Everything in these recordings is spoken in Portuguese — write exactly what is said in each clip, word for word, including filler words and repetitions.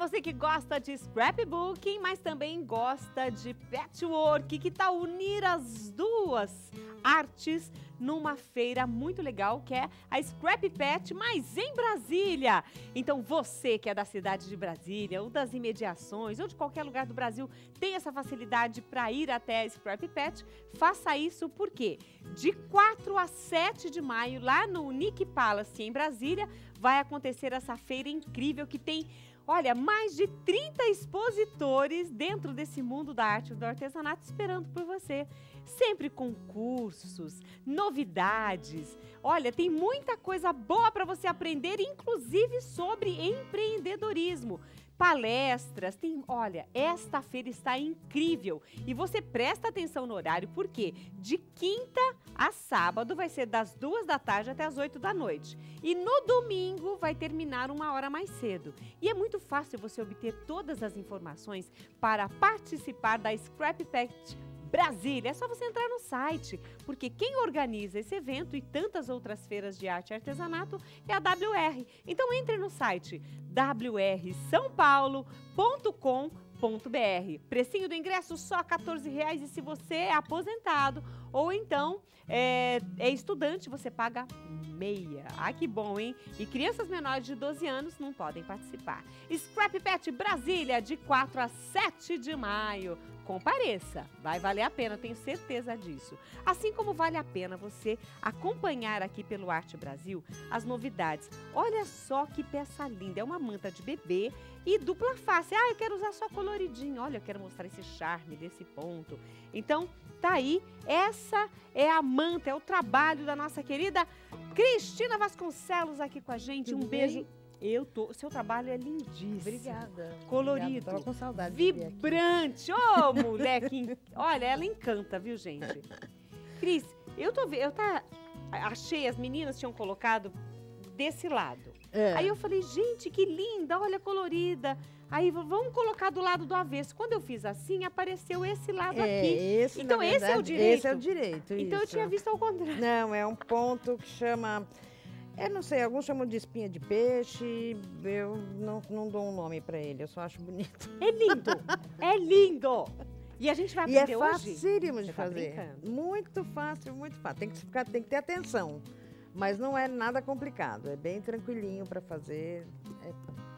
você que gosta de scrapbooking, mas também gosta de patchwork, que tal unir as duas artes numa feira muito legal, que é a Scrap Patch, mas em Brasília. Então você que é da cidade de Brasília, ou das imediações, ou de qualquer lugar do Brasil, tem essa facilidade para ir até a Scrap Patch, faça isso porque de quatro a sete de maio, lá no Nick Palace, em Brasília, vai acontecer essa feira incrível que tem, olha, mais de trinta expositores dentro desse mundo da arte e do artesanato esperando por você. Sempre com cursos, novidades. Olha, tem muita coisa boa para você aprender, inclusive sobre empreendedorismo. Palestras, tem, olha, esta feira está incrível e você presta atenção no horário porque de quinta a sábado vai ser das duas da tarde até as oito da noite e no domingo vai terminar uma hora mais cedo. E é muito fácil você obter todas as informações para participar da Scrap Patch Brasília. É só você entrar no site, porque quem organiza esse evento e tantas outras feiras de arte e artesanato é a W R. Então entre no site w r são paulo ponto com ponto b r. Precinho do ingresso só quatorze reais e se você é aposentado ou então é, é estudante, você paga meia. Ah, que bom, hein? E crianças menores de doze anos não podem participar. Scrap Patch Brasília, de quatro a sete de maio. Compareça, vai valer a pena, tenho certeza disso. Assim como vale a pena você acompanhar aqui pelo Arte Brasil as novidades. Olha só que peça linda, é uma manta de bebê e dupla face. Ah, eu quero usar só coloridinho, olha, eu quero mostrar esse charme desse ponto. Então, tá aí, essa é a manta, é o trabalho da nossa querida Cristina Vasconcelos aqui com a gente. Um beijo. Eu tô, seu trabalho é lindíssimo. Obrigada. Colorido. Obrigada. Tava com saudade. Vibrante. Ô, oh, moleque. Olha, ela encanta, viu, gente? Cris, eu tô vendo, eu tá achei as meninas tinham colocado desse lado. É. Aí eu falei, gente, que linda, olha colorida. Aí vamos colocar do lado do avesso. Quando eu fiz assim, apareceu esse lado é, aqui. Esse, então esse verdade, é o direito. Esse é o direito. Então isso. eu tinha visto ao contrário. Não, é um ponto que chama. Eu não sei, alguns chamam de espinha de peixe, eu não, não dou um nome pra ele, eu só acho bonito. É lindo, é lindo! E a gente vai aprender hoje? E é hoje? facílimo de Você fazer, tá muito fácil, muito fácil, tem que, ficar, tem que ter atenção, mas não é nada complicado, é bem tranquilinho pra fazer, é...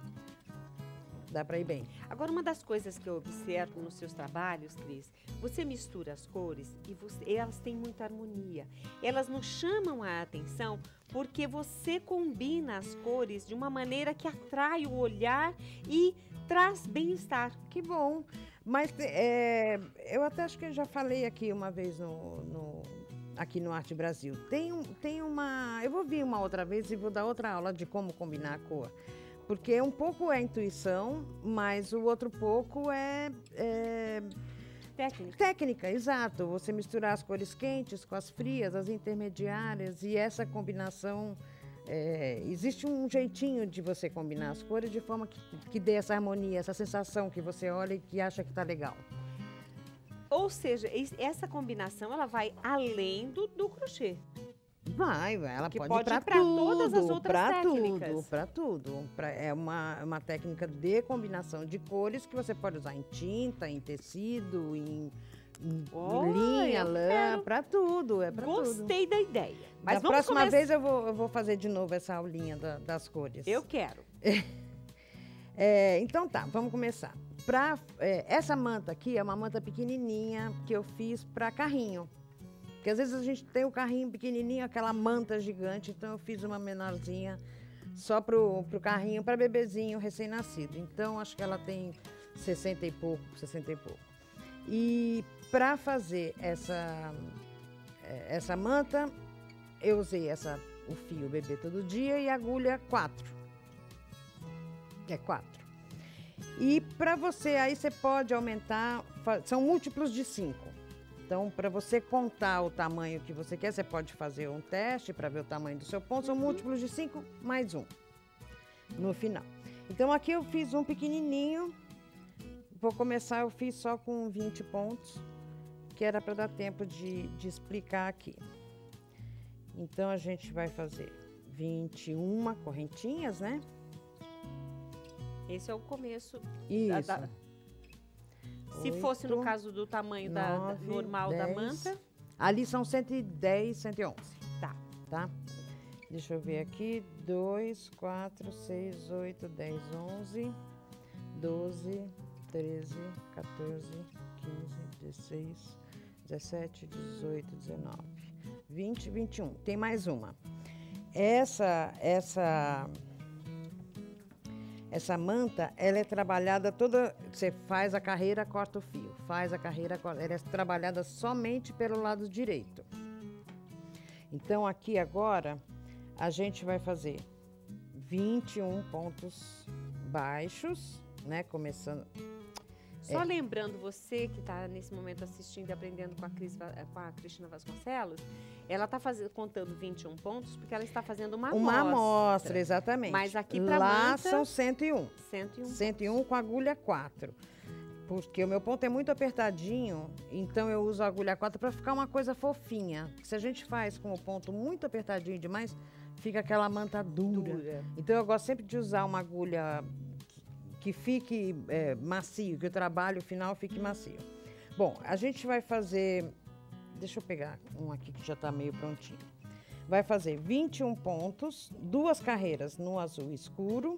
dá pra ir bem. Agora, uma das coisas que eu observo nos seus trabalhos, Cris, você mistura as cores e você, elas têm muita harmonia. Elas nos chamam a atenção porque você combina as cores de uma maneira que atrai o olhar e traz bem-estar. Que bom! Mas é, eu até acho que eu já falei aqui uma vez no, no, aqui no Arte Brasil. Tem, tem uma... Eu vou vir uma outra vez e vou dar outra aula de como combinar a cor. Porque um pouco é intuição, mas o outro pouco é, é... Técnica. Técnica, exato. Você misturar as cores quentes com as frias, as intermediárias, e essa combinação... É, existe um jeitinho de você combinar as cores de forma que, que dê essa harmonia, essa sensação que você olha e que acha que está legal. Ou seja, essa combinação ela vai além do, do crochê. Vai, ela que pode, pode ir para todas as outras pra técnicas. Tudo, para tudo. Pra, é uma, uma técnica de combinação de cores que você pode usar em tinta, em tecido, em, em oh, linha, lã, para tudo. É pra Gostei tudo. da ideia. Mas da vamos próxima começar... vez eu vou, eu vou fazer de novo essa aulinha da, das cores. Eu quero. É, então tá, vamos começar. Pra, é, essa manta aqui é uma manta pequenininha que eu fiz para carrinho. Porque às vezes a gente tem o carrinho pequenininho, aquela manta gigante, então eu fiz uma menorzinha só pro, pro carrinho, para bebezinho recém-nascido. Então acho que ela tem sessenta e pouco, sessenta e pouco. E para fazer essa, essa manta, eu usei essa, o fio bebê todo dia e a agulha quatro. É quatro. E para você, aí você pode aumentar, são múltiplos de cinco. Então, para você contar o tamanho que você quer, você pode fazer um teste para ver o tamanho do seu ponto. São múltiplos de cinco mais um no final. Então, aqui eu fiz um pequenininho. Vou começar, eu fiz só com vinte pontos, que era para dar tempo de, de explicar aqui. Então, a gente vai fazer vinte e uma correntinhas, né? Esse é o começo. Isso. Da, da... Se Oito, fosse no caso do tamanho da, da nove, normal dez. da manta. Ali são cento e dez, cento e onze. Tá. Tá? Deixa eu ver aqui. dois, quatro, seis, oito, dez, onze, doze, treze, quatorze, quinze, dezesseis, dezessete, dezoito, dezenove, vinte, vinte e um. Tem mais uma. Essa, essa, essa manta, ela é trabalhada toda... Você faz a carreira, corta o fio. Faz a carreira, corta... Ela é trabalhada somente pelo lado direito. Então, aqui agora, a gente vai fazer vinte e um pontos baixos, né? Começando... Só É. lembrando você que está nesse momento assistindo e aprendendo com a, Cris, Va- com a Cristina Vasconcelos, ela está contando vinte e um pontos porque ela está fazendo uma amostra. Uma amostra, exatamente. Mas aqui pra Lá manta- são cento e um. cento e um. cento e um com agulha quatro. Porque o meu ponto é muito apertadinho, então eu uso a agulha quatro para ficar uma coisa fofinha. Se a gente faz com o ponto muito apertadinho demais, fica aquela manta dura. Dura. Então eu gosto sempre de usar uma agulha que, que fique é, macio, que o trabalho final fique macio. Bom, a gente vai fazer... Deixa eu pegar um aqui que já está meio prontinho. Vai fazer vinte e um pontos, duas carreiras no azul escuro,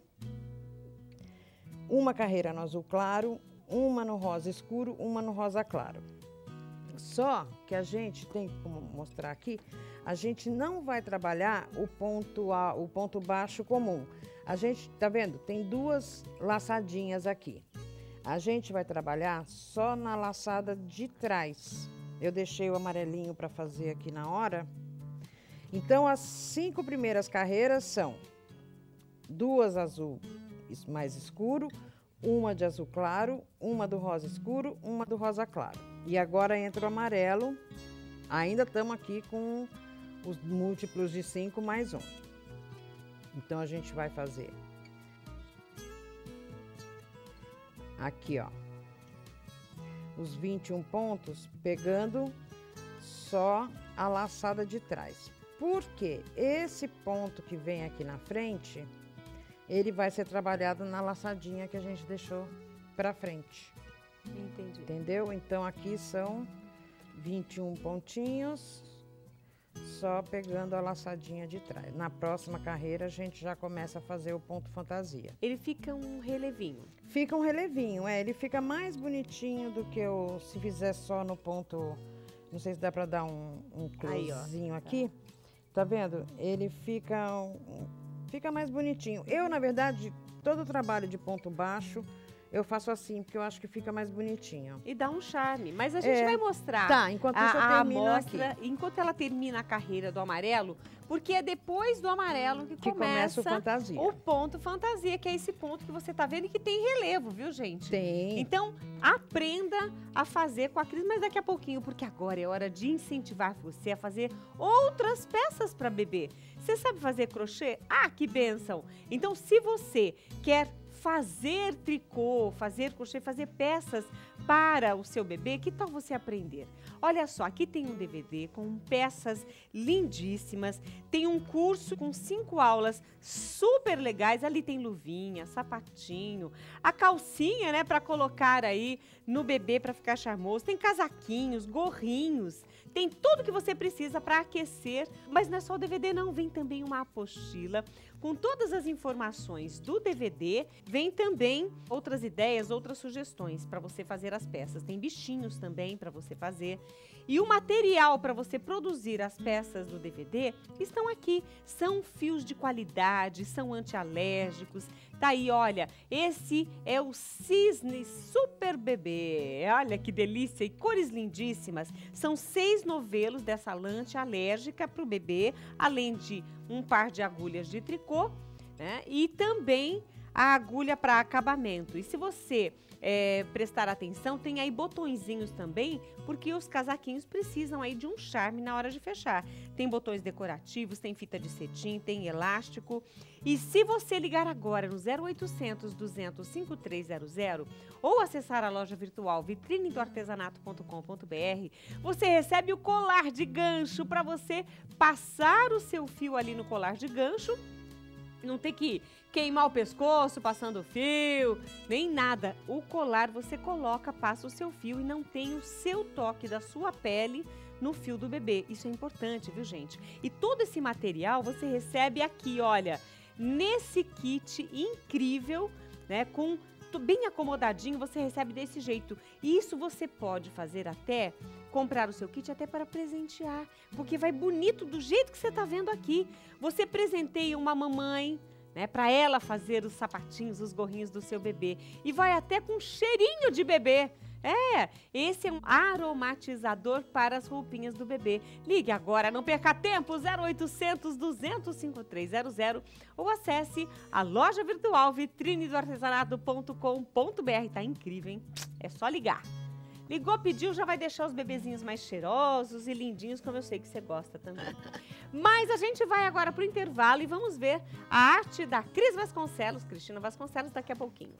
uma carreira no azul claro, uma no rosa escuro, uma no rosa claro. Só que a gente tem como mostrar aqui, a gente não vai trabalhar o ponto A, o ponto baixo comum. A gente, tá vendo? Tem duas laçadinhas aqui. A gente vai trabalhar só na laçada de trás. Eu deixei o amarelinho para fazer aqui na hora. Então, as cinco primeiras carreiras são duas azul mais escuro, uma de azul claro, uma do rosa escuro, uma do rosa claro. E agora entra o amarelo. Ainda estamos aqui com os múltiplos de cinco mais um. Então, a gente vai fazer aqui, ó, os vinte e um pontos, pegando só a laçada de trás. Porque esse ponto que vem aqui na frente, ele vai ser trabalhado na laçadinha que a gente deixou pra frente. Entendi. Entendeu? Então, aqui são vinte e um pontinhos, só pegando a laçadinha de trás. Na próxima carreira, a gente já começa a fazer o ponto fantasia. Ele fica um relevinho. Fica um relevinho, é. Ele fica mais bonitinho do que eu, se fizer só no ponto... Não sei se dá pra dar um, um Aí, ó. closezinho aqui. Tá vendo? Ele fica, um, fica mais bonitinho. Eu, na verdade, todo o trabalho de ponto baixo, eu faço assim, porque eu acho que fica mais bonitinho. E dá um charme. Mas a gente É. vai mostrar Tá, enquanto a, isso eu a termino amostra, aqui. enquanto ela termina a carreira do amarelo, porque é depois do amarelo que, Que começa o fantasia. o ponto fantasia, que é esse ponto que você tá vendo e que tem relevo, viu, gente? Tem. Então, aprenda a fazer com a Cris, mas daqui a pouquinho, porque agora é hora de incentivar você a fazer outras peças para bebê. Você sabe fazer crochê? Ah, que bênção! Então, se você quer fazer tricô, fazer crochê, fazer peças para o seu bebê, que tal você aprender? Olha só, aqui tem um D V D com peças lindíssimas, tem um curso com cinco aulas super legais, ali tem luvinha, sapatinho, a calcinha, né, para colocar aí no bebê para ficar charmoso, tem casaquinhos, gorrinhos, tem tudo que você precisa para aquecer, mas não é só o D V D não, vem também uma apostila com todas as informações do D V D, vem também outras ideias, outras sugestões para você fazer as peças. Tem bichinhos também para você fazer. E o material para você produzir as peças do D V D estão aqui. São fios de qualidade, são antialérgicos. Tá aí, olha, esse é o Cisne Super Bebê. Olha que delícia e cores lindíssimas. São seis novelos dessa lã antialérgica para o bebê, além de um par de agulhas de tricô, né? E também a agulha para acabamento. E se você é, prestar atenção, tem aí botõezinhos também, porque os casaquinhos precisam aí de um charme na hora de fechar. Tem botões decorativos, tem fita de cetim, tem elástico. E se você ligar agora no zero oitocentos, duzentos, cinquenta e três zero zero ou acessar a loja virtual vitrine do artesanato ponto com ponto br, você recebe o colar de gancho para você passar o seu fio ali no colar de gancho Não tem que queimar o pescoço passando fio, nem nada. O colar você coloca, passa o seu fio e não tem o seu toque da sua pele no fio do bebê. Isso é importante, viu, gente? E todo esse material você recebe aqui, olha, nesse kit incrível, né, com bem acomodadinho, você recebe desse jeito. E isso você pode fazer até, comprar o seu kit até para presentear, porque vai bonito do jeito que você tá vendo aqui. Você presenteia uma mamãe, né, para ela fazer os sapatinhos, os gorrinhos do seu bebê. E vai até com cheirinho de bebê. É, esse é um aromatizador para as roupinhas do bebê. Ligue agora, não perca tempo, zero oitocentos, duzentos, cinquenta e três zero zero ou acesse a loja virtual vitrine do artesanato ponto com ponto br. Tá incrível, hein? É só ligar. Ligou, pediu, já vai deixar os bebezinhos mais cheirosos e lindinhos, como eu sei que você gosta também. Mas a gente vai agora pro intervalo e vamos ver a arte da Cris Vasconcelos, Cristina Vasconcelos, daqui a pouquinho.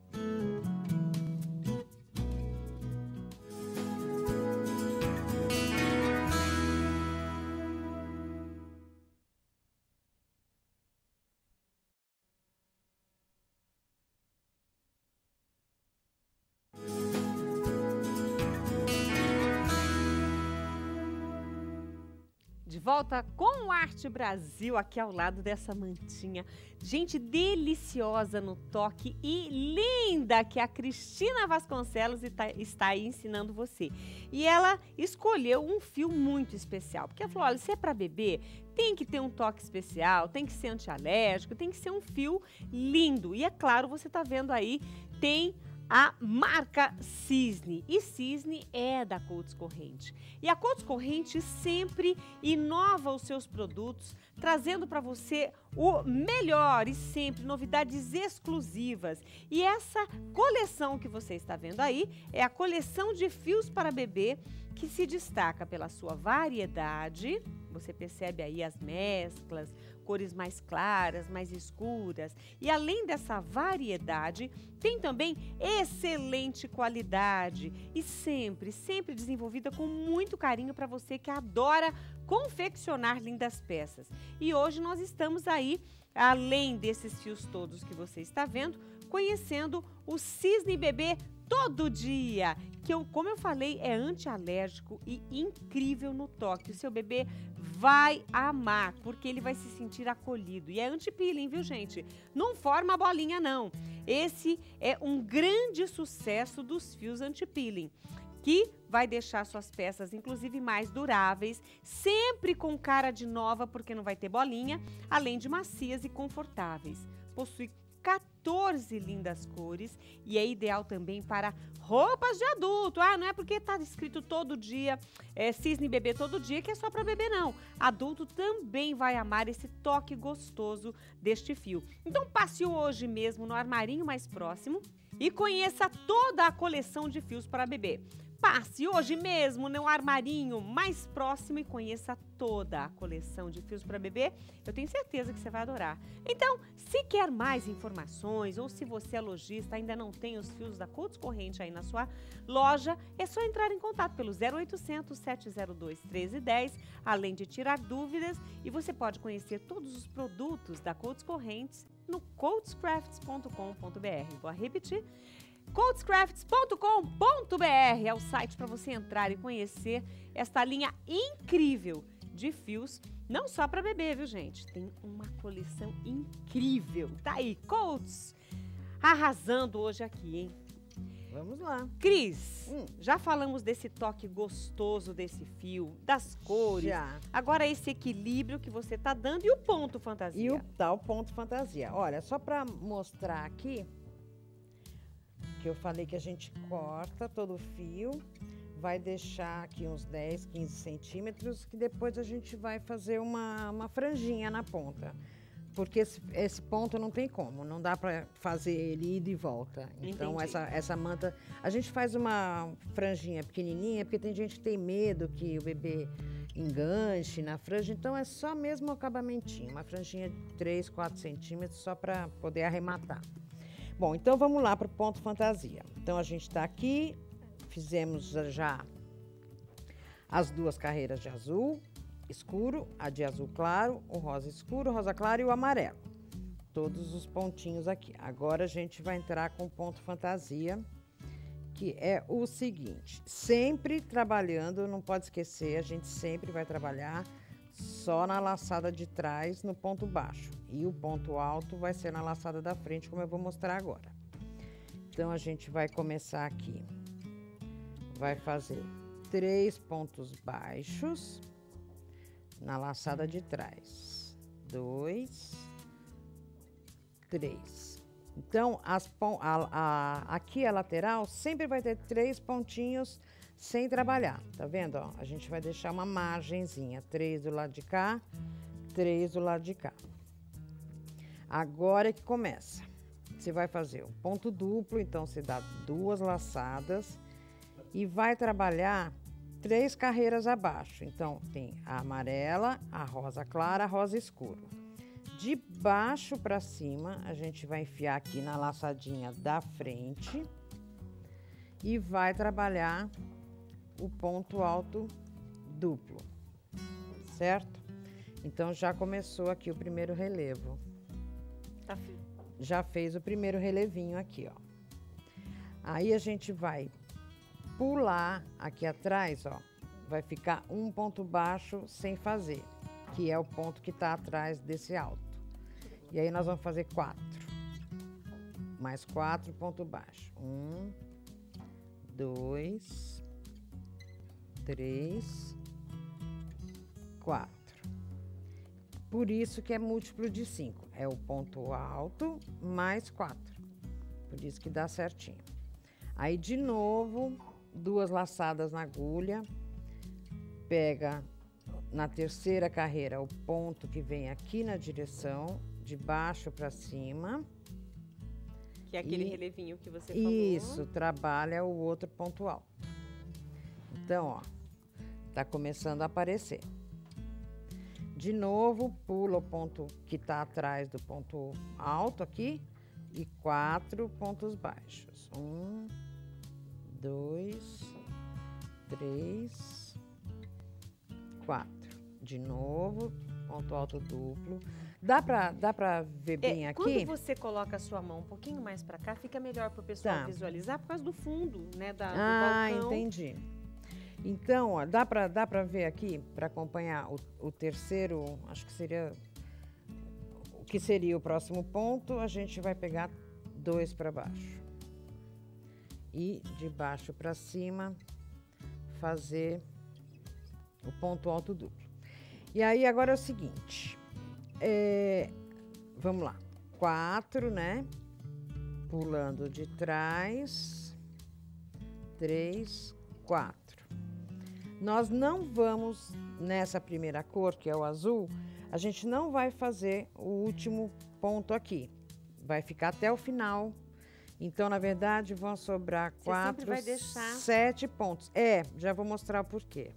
De volta com o Arte Brasil, aqui ao lado dessa mantinha. Gente, deliciosa no toque e linda, que a Cristina Vasconcelos está aí ensinando você. E ela escolheu um fio muito especial, porque ela falou, olha, se é para bebê, tem que ter um toque especial, tem que ser antialérgico, tem que ser um fio lindo. E é claro, você está vendo aí, tem a marca Cisne. E Cisne é da Coats Corrente. E a Coats Corrente sempre inova os seus produtos, trazendo para você o melhor e sempre novidades exclusivas. E essa coleção que você está vendo aí é a coleção de fios para bebê, que se destaca pela sua variedade. Você percebe aí as mesclas, cores mais claras, mais escuras. E além dessa variedade, tem também excelente qualidade e sempre, sempre desenvolvida com muito carinho para você que adora confeccionar lindas peças. E hoje nós estamos aí, além desses fios todos que você está vendo, conhecendo o Cisne Bebê Todo Dia, que eu, como eu falei, é antialérgico e incrível no toque. O seu bebê vai amar, porque ele vai se sentir acolhido. E é anti-peeling, viu, gente? Não forma bolinha, não. Esse é um grande sucesso dos fios anti-peeling, que vai deixar suas peças, inclusive, mais duráveis, sempre com cara de nova, porque não vai ter bolinha, além de macias e confortáveis. Possui quatorze lindas cores e é ideal também para roupas de adulto. Ah, não é porque tá escrito todo dia, é, Cisne Bebê Todo Dia, que é só para bebê, não. Adulto também vai amar esse toque gostoso deste fio. Então passe hoje mesmo no armarinho mais próximo e conheça toda a coleção de fios para bebê. Passe hoje mesmo no armarinho mais próximo e conheça toda a coleção de fios para bebê. Eu tenho certeza que você vai adorar. Então, se quer mais informações ou se você é lojista ainda não tem os fios da Coats Corrente aí na sua loja, é só entrar em contato pelo zero oitocentos, sete zero dois, um três um zero, além de tirar dúvidas, e você pode conhecer todos os produtos da Coats Correntes no coats crafts ponto com ponto br. Vou repetir. coats crafts ponto com ponto br é o site para você entrar e conhecer esta linha incrível de fios, não só para bebê, viu, gente? Tem uma coleção incrível. Tá aí, Coats arrasando hoje aqui, hein? Vamos lá. Cris, Hum. já falamos desse toque gostoso desse fio, das cores. Já. Agora esse equilíbrio que você tá dando e o ponto fantasia. E o tal ponto fantasia. Olha, só para mostrar aqui, que eu falei que a gente corta todo o fio, vai deixar aqui uns dez, quinze centímetros, que depois a gente vai fazer uma, uma franjinha na ponta. Porque esse, esse ponto não tem como, não dá para fazer ele ida e volta. Então, essa, essa manta, a gente faz uma franjinha pequenininha, porque tem gente que tem medo que o bebê enganche na franja, então é só mesmo o acabamentinho, uma franjinha de três, quatro centímetros, só para poder arrematar. Bom, então vamos lá para o ponto fantasia. Então a gente está aqui, fizemos já as duas carreiras de azul escuro, a de azul claro, o rosa escuro, o rosa claro e o amarelo. todos os pontinhos aqui. Agora a gente vai entrar com o ponto fantasia, que é o seguinte, sempre trabalhando, não pode esquecer, a gente sempre vai trabalhar só na laçada de trás, no ponto baixo. E o ponto alto vai ser na laçada da frente, como eu vou mostrar agora. Então, a gente vai começar aqui. Vai fazer três pontos baixos na laçada de trás. Dois, três. Então, as pon a, a, aqui a lateral sempre vai ter três pontinhos sem trabalhar. Tá vendo? Ó, a gente vai deixar uma margenzinha. Três do lado de cá, três do lado de cá. Agora é que começa. Você vai fazer um ponto duplo, então você dá duas laçadas e vai trabalhar três carreiras abaixo. Então, tem a amarela, a rosa clara, a rosa escuro. De baixo para cima, a gente vai enfiar aqui na laçadinha da frente e vai trabalhar o ponto alto duplo, certo? Então, já começou aqui o primeiro relevo. Tá. Já fez o primeiro relevinho aqui, ó. Aí, a gente vai pular aqui atrás, ó. Vai ficar um ponto baixo sem fazer, que é o ponto que tá atrás desse alto. E aí, nós vamos fazer quatro. Mais quatro pontos baixos. Um, dois, três, quatro. Por isso que é múltiplo de cinco. É o ponto alto mais quatro. Por isso que dá certinho. Aí, de novo, duas laçadas na agulha. Pega na terceira carreira o ponto que vem aqui na direção, de baixo para cima. Que é aquele e, relevinho que você falou. Isso, trabalha o outro ponto alto. Então, ó, tá começando a aparecer. De novo, pula o ponto que tá atrás do ponto alto aqui e quatro pontos baixos. Um, dois, três, quatro. De novo, ponto alto duplo. Dá pra, dá pra ver bem é, aqui? Quando você coloca a sua mão um pouquinho mais pra cá, fica melhor pro pessoal Tá. visualizar por causa do fundo, né, da, Ah, do balcão. entendi. Então, ó, dá pra, dá pra ver aqui, pra acompanhar o, o terceiro, acho que seria, o que seria o próximo ponto, a gente vai pegar dois pra baixo. E de baixo pra cima, fazer o ponto alto duplo. E aí, agora é o seguinte, é, vamos lá, quatro, né? Pulando de trás, três, quatro. Nós não vamos, nessa primeira cor, que é o azul, a gente não vai fazer o último ponto aqui. Vai ficar até o final. Então, na verdade, vão sobrar Você quatro, sempre vai deixar... sete pontos. É, já vou mostrar o porquê.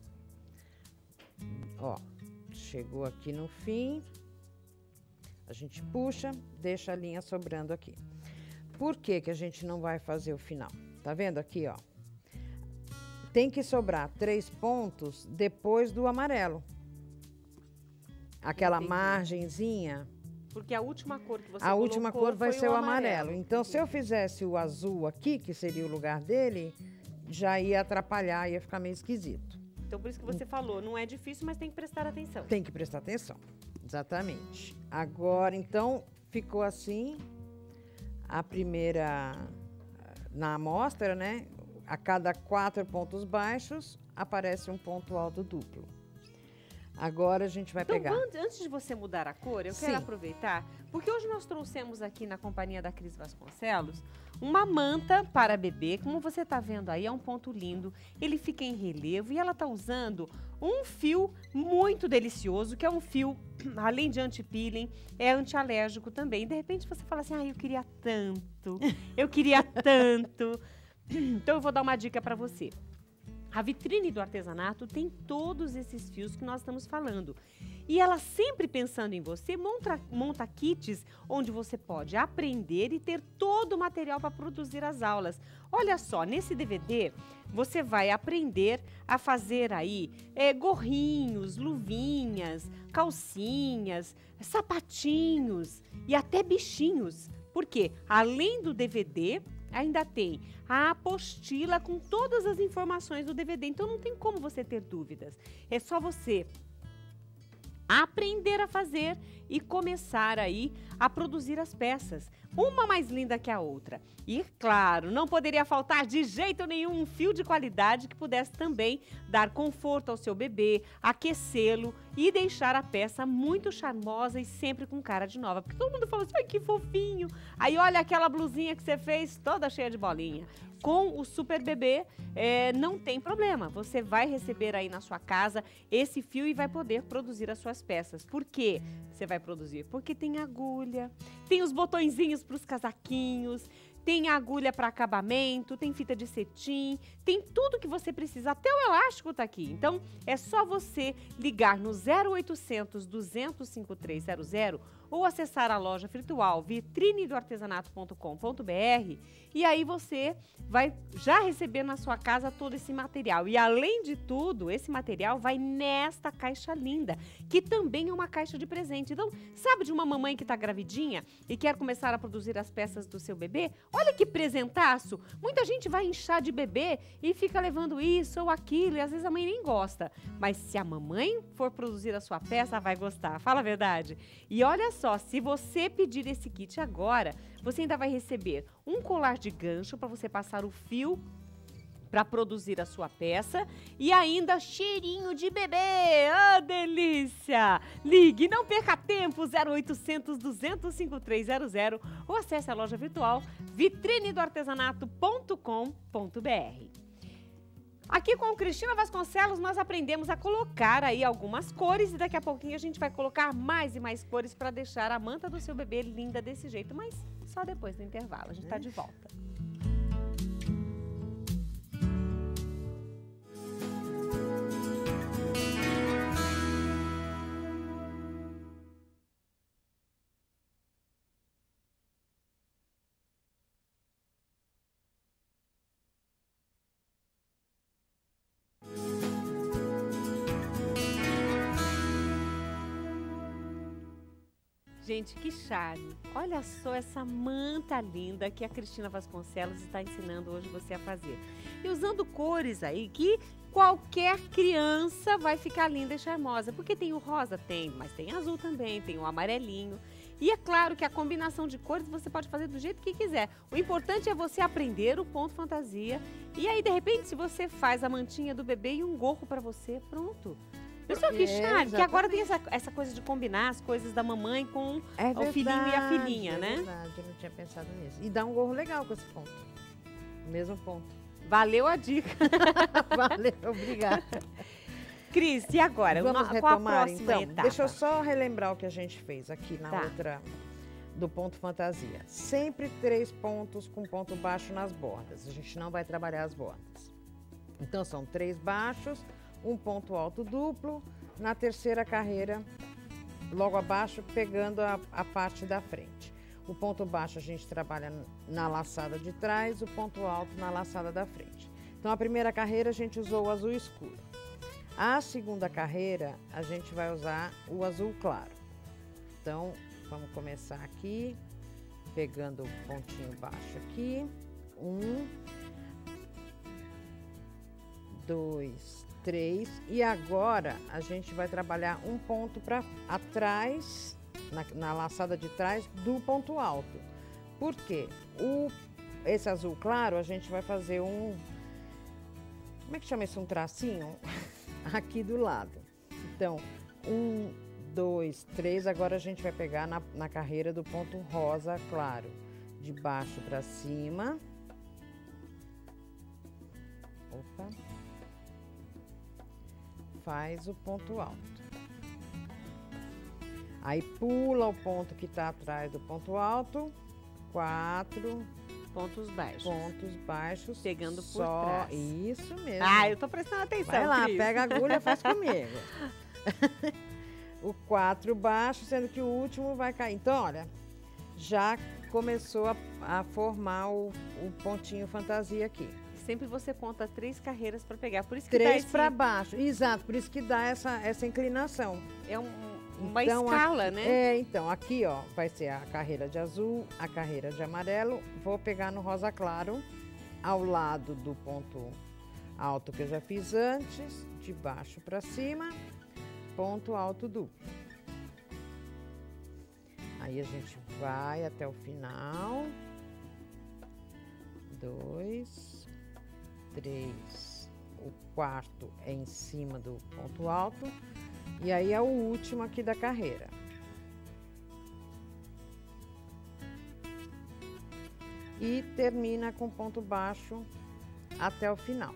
Ó, chegou aqui no fim. A gente puxa, deixa a linha sobrando aqui. Por que que a gente não vai fazer o final? Tá vendo aqui, ó? Tem que sobrar três pontos depois do amarelo. Aquela Entendi. margenzinha. Porque a última cor que você A última colocou cor vai foi ser o amarelo. Então, se eu Entendi. fizesse o azul aqui, que seria o lugar dele, já ia atrapalhar, ia ficar meio esquisito. Então, por isso que você falou, não é difícil, mas tem que prestar atenção. Tem que prestar atenção. Exatamente. Agora, então, ficou assim. A primeira, na amostra, né? A cada quatro pontos baixos, aparece um ponto alto duplo. Agora, a gente vai Então, pegar... antes, antes de você mudar a cor, eu Sim. quero aproveitar, porque hoje nós trouxemos aqui na companhia da Cris Vasconcelos uma manta para bebê, como você está vendo aí, é um ponto lindo, ele fica em relevo e ela está usando um fio muito delicioso, que é um fio, além de anti-peeling, é antialérgico também. De repente você fala assim, ah, eu queria tanto, eu queria tanto. Então eu vou dar uma dica para você. A vitrine do artesanato tem todos esses fios que nós estamos falando. E ela sempre pensando em você, monta, monta kits onde você pode aprender e ter todo o material para produzir as aulas. Olha só, nesse D V D você vai aprender a fazer aí é, gorrinhos, luvinhas, calcinhas, sapatinhos e até bichinhos. Porque além do D V D, ainda tem a apostila com todas as informações do D V D. Então não tem como você ter dúvidas. É só você aprender a fazer e começar aí a produzir as peças, uma mais linda que a outra. E claro, não poderia faltar de jeito nenhum um fio de qualidade que pudesse também dar conforto ao seu bebê, aquecê-lo e deixar a peça muito charmosa e sempre com cara de nova. Porque todo mundo fala assim, ai que fofinho. Aí olha aquela blusinha que você fez toda cheia de bolinha. Com o Super Bebê, é, não tem problema. Você vai receber aí na sua casa esse fio e vai poder produzir as suas peças. Por quê? Você vai produzir? Porque tem agulha, tem os botõezinhos para os casaquinhos, tem agulha para acabamento, tem fita de cetim, tem tudo que você precisa, até o elástico tá aqui. Então, é só você ligar no zero oitocentos, duzentos, cinquenta e três zero zero ou acessar a loja virtual vitrine do artesanato ponto com ponto br e aí você vai já receber na sua casa todo esse material. E além de tudo, esse material vai nesta caixa linda, que também é uma caixa de presente. Então, sabe de uma mamãe que está gravidinha e quer começar a produzir as peças do seu bebê? Olha que presentaço! Muita gente vai inchar de bebê e fica levando isso ou aquilo, e às vezes a mãe nem gosta. Mas se a mamãe for produzir a sua peça, vai gostar. Fala a verdade. E olha só, se você pedir esse kit agora, você ainda vai receber um colar de gancho para você passar o fio para produzir a sua peça e ainda cheirinho de bebê. Ah, delícia! Ligue, não perca tempo, zero oitocentos, duzentos, cinquenta e três zero zero ou acesse a loja virtual vitrine do artesanato ponto com ponto br. Aqui com Cristina Vasconcelos nós aprendemos a colocar aí algumas cores e daqui a pouquinho a gente vai colocar mais e mais cores para deixar a manta do seu bebê linda desse jeito, mas só depois do intervalo, a gente tá de volta. Gente, que charme! Olha só essa manta linda que a Cristina Vasconcelos está ensinando hoje você a fazer. E usando cores aí que qualquer criança vai ficar linda e charmosa. Porque tem o rosa, tem, mas tem azul também, tem o amarelinho. E é claro que a combinação de cores você pode fazer do jeito que quiser. O importante é você aprender o ponto fantasia. E aí, de repente, se você faz a mantinha do bebê e um gorro para você, pronto. Pessoal, que charme, que agora tem essa, essa coisa de combinar as coisas da mamãe com é verdade, o filhinho e a filhinha, é né? É verdade, eu não tinha pensado nisso. E dá um gorro legal com esse ponto. Mesmo ponto. Valeu a dica. Valeu, obrigada. Cris, e agora? Vamos Uma, retomar, qual a próxima então? etapa? Deixa eu só relembrar o que a gente fez aqui na tá. outra do ponto fantasia. Sempre três pontos com ponto baixo nas bordas. A gente não vai trabalhar as bordas. Então, são três baixos, um ponto alto duplo, na terceira carreira, logo abaixo, pegando a, a parte da frente. O ponto baixo a gente trabalha na laçada de trás, o ponto alto na laçada da frente. Então, a primeira carreira a gente usou o azul escuro. A segunda carreira, a gente vai usar o azul claro. Então, vamos começar aqui, pegando o pontinho baixo aqui. Um, dois, três. E agora, a gente vai trabalhar um ponto para atrás, na, na laçada de trás do ponto alto. Por quê? O, esse azul claro, a gente vai fazer um... Como é que chama isso? Um tracinho? Aqui do lado. Então, um, dois, três. Agora a gente vai pegar na, na carreira do ponto rosa claro. De baixo para cima. Opa. Faz o ponto alto. Aí pula o ponto que está atrás do ponto alto. Quatro, Pontos baixos. Pontos baixos. Pegando por só, trás. Isso mesmo. Ah, eu tô prestando atenção, Vai lá, Cris. pega a agulha e faz comigo. O quatro baixo, sendo que o último vai cair. Então, olha, já começou a, a formar o, o pontinho fantasia aqui. Sempre você conta três carreiras para pegar. Por isso que Três dá esse, para baixo. Exato, por isso que dá essa, essa inclinação. é um, uma Então, escala, aqui- né? É, então, aqui, ó, vai ser a carreira de azul, a carreira de amarelo. Vou pegar no rosa claro, ao lado do ponto alto que eu já fiz antes, de baixo para cima, ponto alto duplo. Aí a gente vai até o final. Dois, três. O quarto é em cima do ponto alto. E aí é o último aqui da carreira. E termina com ponto baixo até o final.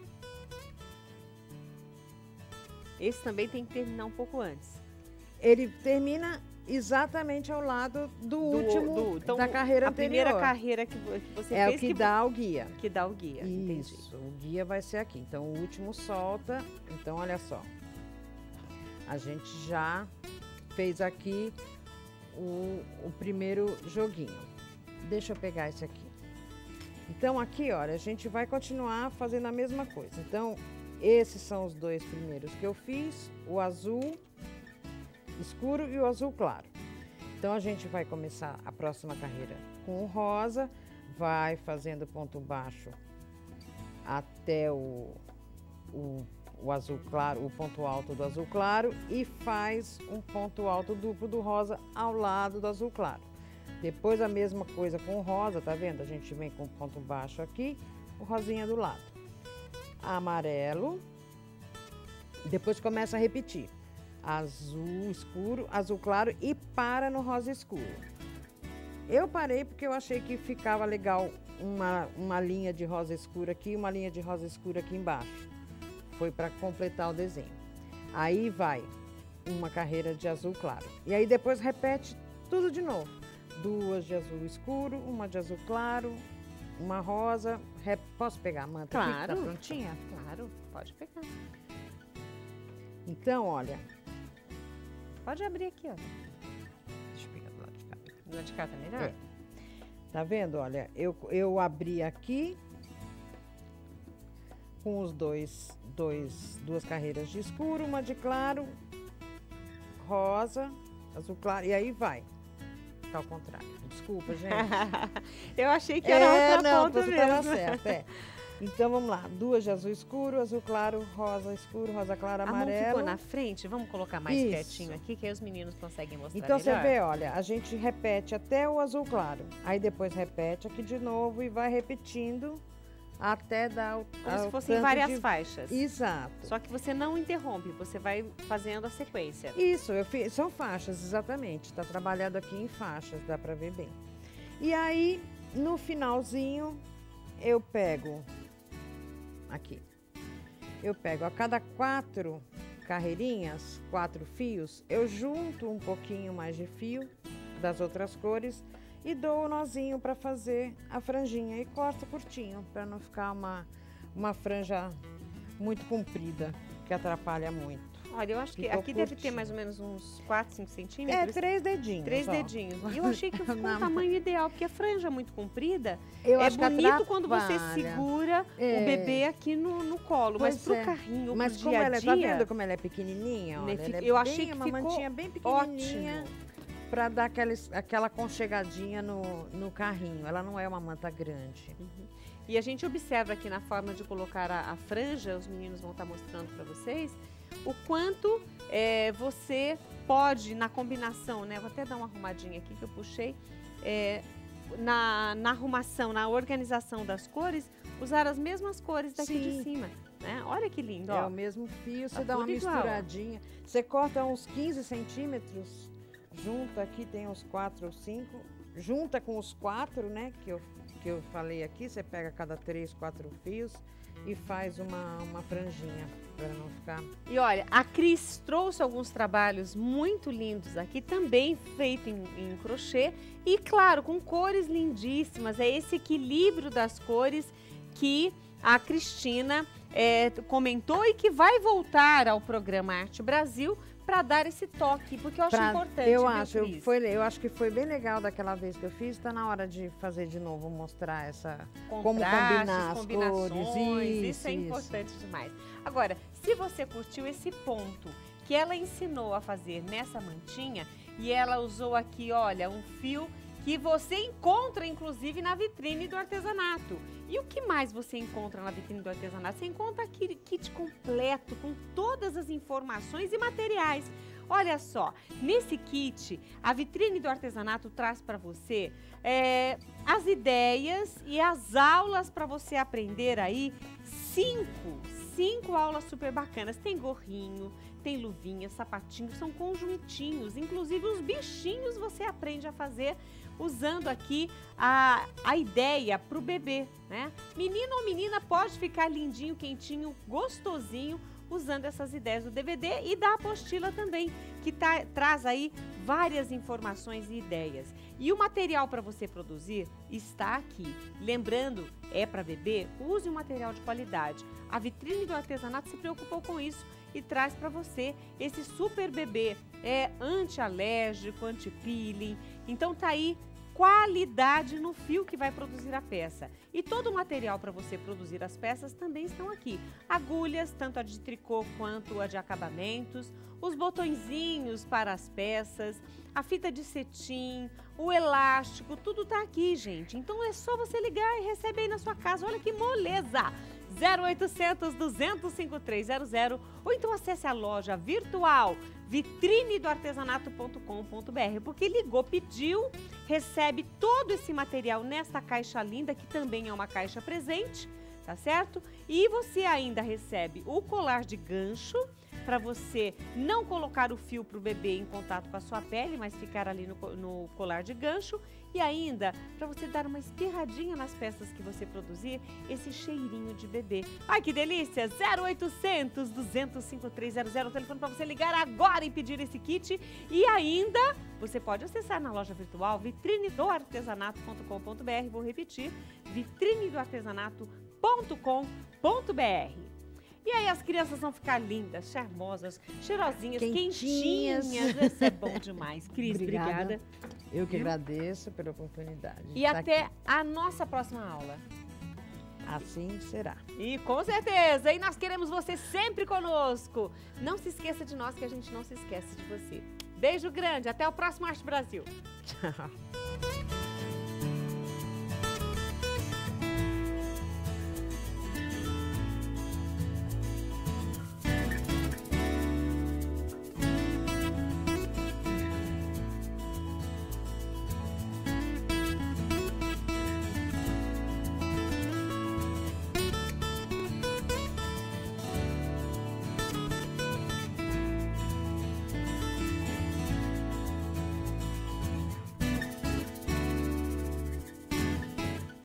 Esse também tem que terminar um pouco antes. Ele termina exatamente ao lado do, Do- último do- então, da carreira a anterior. primeira carreira que vo- que você é fez o que, dá o guia. que dá o guia. Entendi. Isso, o guia vai ser aqui. Então, o último solta. Então, olha só. A gente já fez aqui o, o primeiro joguinho. Deixa eu pegar esse aqui. Então, aqui, olha, a gente vai continuar fazendo a mesma coisa. Então, esses são os dois primeiros que eu fiz. O azul escuro e o azul claro. Então, a gente vai começar a próxima carreira com o rosa. Vai fazendo ponto baixo até o, o, o azul claro, o ponto alto do azul claro, e faz um ponto alto duplo do rosa ao lado do azul claro. Depois a mesma coisa com o rosa, tá vendo? A gente vem com ponto baixo aqui, o rosinha do lado. Amarelo. Depois começa a repetir. Azul escuro, azul claro e para no rosa escuro. Eu parei porque eu achei que ficava legal uma, uma linha de rosa escura aqui e uma linha de rosa escura aqui embaixo. Foi para completar o desenho. Aí vai uma carreira de azul claro. E aí depois repete tudo de novo. Duas de azul escuro, uma de azul claro, uma rosa. Rep... Posso pegar a manta aqui que Claro. tá prontinha? Claro, pode pegar. Então, olha. Pode abrir aqui, ó. Deixa eu pegar do lado de cá. Do lado de cá tá melhor? É. Tá vendo? Olha, eu, eu abri aqui com os dois, dois, duas carreiras de escuro, uma de claro, rosa, azul claro, e aí vai. Tá ao contrário. Desculpa, gente. Eu achei que era outra não, ponta você mesmo. tava certo, é. Então, vamos lá. Duas de azul escuro, azul claro, rosa escuro, rosa claro, A mão amarelo. ficou na frente, vamos colocar mais Isso. pertinho aqui, que aí os meninos conseguem mostrar Então, você melhor. vê, olha, a gente repete até o azul claro. Aí depois repete aqui de novo e vai repetindo até dar o Como ao se fossem tanto várias de- faixas. Exato. Só que você não interrompe, você vai fazendo a sequência. Isso, eu fiz, são faixas, exatamente. Está trabalhado aqui em faixas, dá para ver bem. E aí, no finalzinho, eu pego aqui. Eu pego a cada quatro carreirinhas, quatro fios, eu junto um pouquinho mais de fio das outras cores e dou o nozinho para fazer a franjinha e corto curtinho, para não ficar uma, uma franja muito comprida, que atrapalha muito. Olha, eu acho que Ficou aqui deve ter curtinho. mais ou menos uns quatro, cinco É, centímetros. três dedinhos. Três ó. dedinhos. E eu achei que ficou um Não. tamanho ideal, porque a franja muito comprida Eu é acho que bonito quando você atrapalha. segura É. o bebê aqui no, no colo. Pois mas pro é. carrinho, Mas pro como dia a ela é, dia, tá vendo como ela é pequenininha? Olha, né, ela é eu achei bem, que uma ficou mantinha bem pequenininha ótimo. para dar aquela, aquela conchegadinha no, no carrinho. Ela não é uma manta grande. E a gente observa aqui na forma de colocar a, a franja, os meninos vão estar mostrando para vocês, o quanto é, você pode, na combinação, né? Vou até dar uma arrumadinha aqui que eu puxei, é, na, na arrumação, na organização das cores, usar as mesmas cores daqui de Sim. cima, né? Olha que lindo, É ó. o mesmo fio, você Tá dá uma tudo igual, ó. misturadinha. Você corta uns quinze centímetros, junta aqui, tem uns quatro ou cinco, junta com os quatro, né, que eu, que eu falei aqui, você pega cada três, quatro fios e faz uma, uma franjinha para não ficar... E olha, a Cris trouxe alguns trabalhos muito lindos aqui, também feito em, em crochê e, claro, com cores lindíssimas. É esse equilíbrio das cores que a Cristina é, comentou e que vai voltar ao programa Arte Brasil para dar esse toque, porque eu acho Pra, importante. Eu viu, acho, eu, Cris? foi, eu acho que foi bem legal daquela vez que eu fiz. Está na hora de fazer de novo, mostrar essa como combinar as combinações, cores. Isso, Isso, é isso. importante demais. Agora, se você curtiu esse ponto que ela ensinou a fazer nessa mantinha, e ela usou aqui, olha, um fio que você encontra, inclusive, na vitrine do artesanato. E o que mais você encontra na vitrine do artesanato? Você encontra aquele kit completo, com todas as informações e materiais. Olha só, nesse kit, a vitrine do artesanato traz para você é, as ideias e as aulas para você aprender aí, cinco, cinco aulas super bacanas. Tem gorrinho, tem luvinha, sapatinho, são conjuntinhos, inclusive os bichinhos você aprende a fazer usando aqui a, a ideia para o bebê, né? Menino ou menina pode ficar lindinho, quentinho, gostosinho, usando essas ideias do D V D e da apostila também, que tá, traz aí várias informações e ideias. E o material para você produzir está aqui. Lembrando, é para bebê, use um material de qualidade. A vitrine do artesanato se preocupou com isso e traz para você esse super bebê, é anti-alérgico, anti-peeling. Então tá aí qualidade no fio que vai produzir a peça. E todo o material para você produzir as peças também estão aqui. Agulhas, tanto a de tricô quanto a de acabamentos, os botõezinhos para as peças, a fita de cetim, o elástico, tudo tá aqui, gente. Então é só você ligar e receber aí na sua casa. Olha que moleza! zero oitocentos, duzentos e cinquenta e três zero zero ou então acesse a loja virtual vitrine do artesanato ponto com ponto br, porque ligou, pediu, recebe todo esse material nesta caixa linda, que também é uma caixa presente, tá certo? E você ainda recebe o colar de gancho, para você não colocar o fio para o bebê em contato com a sua pele, mas ficar ali no, no colar de gancho. E ainda, para você dar uma espirradinha nas peças que você produzir, esse cheirinho de bebê. Ai, que delícia! zero oitocentos, duzentos e cinquenta e três zero zero, o telefone para você ligar agora e pedir esse kit. E ainda, você pode acessar na loja virtual vitrine do artesanato ponto com ponto br. Vou repetir, vitrine do artesanato ponto com ponto br. E aí as crianças vão ficar lindas, charmosas, cheirosinhas, Quentinhas. quentinhas. Isso é bom demais. Cris, obrigada. Obrigada. Eu que agradeço pela oportunidade. de E estar até aqui. a nossa próxima aula. Assim será. E com certeza. E nós queremos você sempre conosco. Não se esqueça de nós, que a gente não se esquece de você. Beijo grande. Até o próximo Arte Brasil. Tchau.